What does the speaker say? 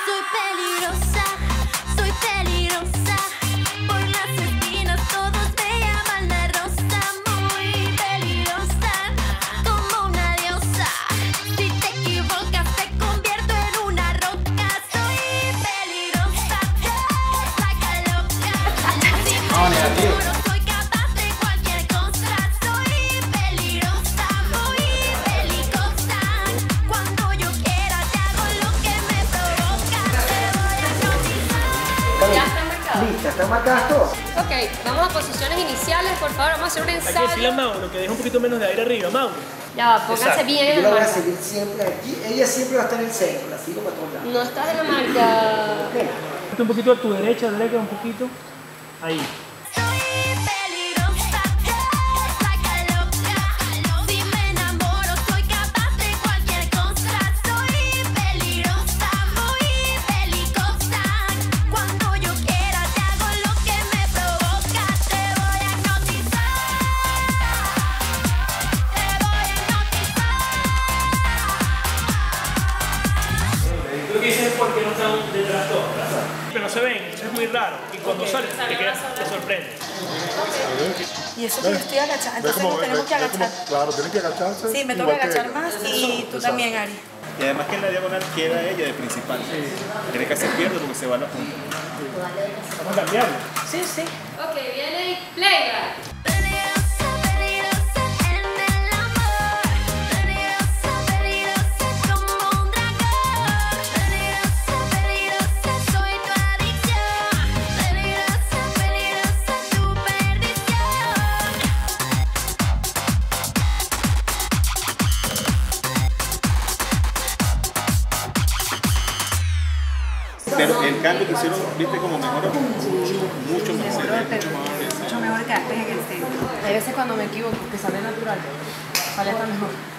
Soy peligrosa, soy peligrosa. Por las esquinas todos me llaman la rosa. Muy peligrosa, como una diosa. Si te equivocas te convierto en una roca. Soy peligrosa, saca loca. Si me enamoro soy capaz de cualquier cosa. Soy peligrosa, muy peligrosa. Cuando yo quiera te hago lo que me provoca. Te voy a hipnotizar. ¿Ya están marcados? Lista, ¿están marcadas todas? Ok, vamos a posiciones iniciales, por favor, vamos a hacer un Hay que decirle a ensayo. Mauro que deje un poquito menos de aire arriba, Mauro. Ya va, pónganse Exacto. bien en Yo la la voy a marca. seguir siempre aquí. Ella siempre va a estar en el centro, la sigo para todos lados. No estás en la marca. Un poquito a tu derecha, un poquito. Ahí. Soy peligrosa, saca loca. Si me enamoro soy capaz de cualquier cosa. Soy peligrosa, muy peligrosa. Cuando yo quiera te hago lo que me provoca. Te voy a hipnotizar. Te voy a hipnotizar. Lo que dicen es por qué no están detrás todos, ¿verdad? Pero no se ven, eso es muy raro. Y cuando salen, te sorprende. Y eso que yo estoy agachada, entonces nos tenemos que agachar. Claro, tienen que agacharse. Sí, me tengo que igual agachar ella. más y tú también, Ari. Y además que en la diagonal queda ella de principal. Tiene que hacer pierde porque se va a la punta. Vamos a cambiarlo. Sí, sí. Ok, viene playback. Peligrosa, peligrosa en el amor. Peligrosa, peligrosa como un dragón. Peligrosa, peligrosa soy tu adicción. Peligrosa, peligrosa tu perdición. Pero el cambio que hicieron, viste como mejoró mucho mejor. Mucho mejor que antes en el centro. Hay veces cuando me equivoco, que sale natural, sale hasta mejor.